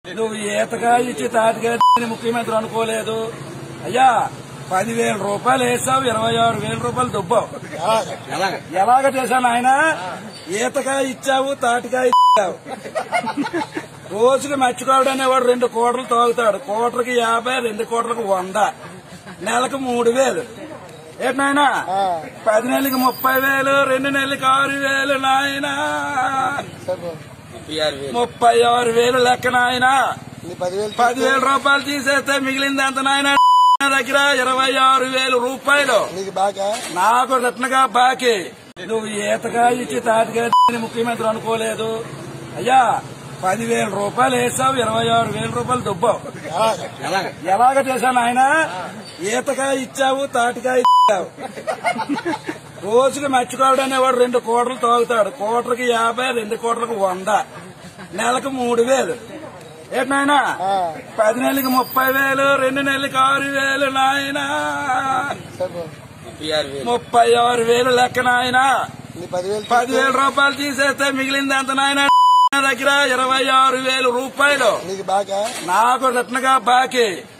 నువ్వు ఈతకాయ ఇచ్చి తాటికాయ ముఖ్యమంత్రి అనుకోలేదు అయ్యా. 10,000 రూపాయలు వేసావు, 26,000 రూపాయలు దుబ్బావు. ఎలాగ చేశాను ఆయన? ఈతకాయ ఇచ్చావు, తాటికాయ ఇచ్చావు. రోజుకి మర్చిపోవడం అనేవాడు 2 కోటలు తాగుతాడు. కోటలకి 50, 2 కోటలకు 100, నెలకు 3,000. ఏంటనాయనా? 10 నెలలకి 30,000, 2 నెలలకి 6,000 నాయన, 36,000 లెక్క నాయన. 10,000 రూపాయలు తీసేస్తే మిగిలింది ఎంత నాయన? దగ్గర 26,000 రూపాయలు నాకు రత్నగా బాకీ. నువ్వు ఈతకాయ ఇచ్చి తాటికాయ ముఖ్యమంత్రి అనుకోలేదు అయ్యా. 10,000 రూపాయలు వేసావు, 26,000 రూపాయలు దుబ్బావు. ఎలాగ చేశాను ఆయన? ఈతకాయ ఇచ్చావు, తాటికాయ ఇచ్చావు. రోజుకి మర్చిపోవడం అనేవాడు 2 కోటలు తాగుతాడు. కోటలకి 50, 2 కోటలకు 100, నెలకు 3,000. ఏంటనాయనా? 10 నెలలకి 30,000, 2 నెలలకి 6,000 నాయన, 36,000 లెక్క నాయన. 10,000 రూపాయలు తీసేస్తే మిగిలింది ఎంత నాయన? దగ్గర 26,000 రూపాయలు నాకు రత్నగా బాకీ.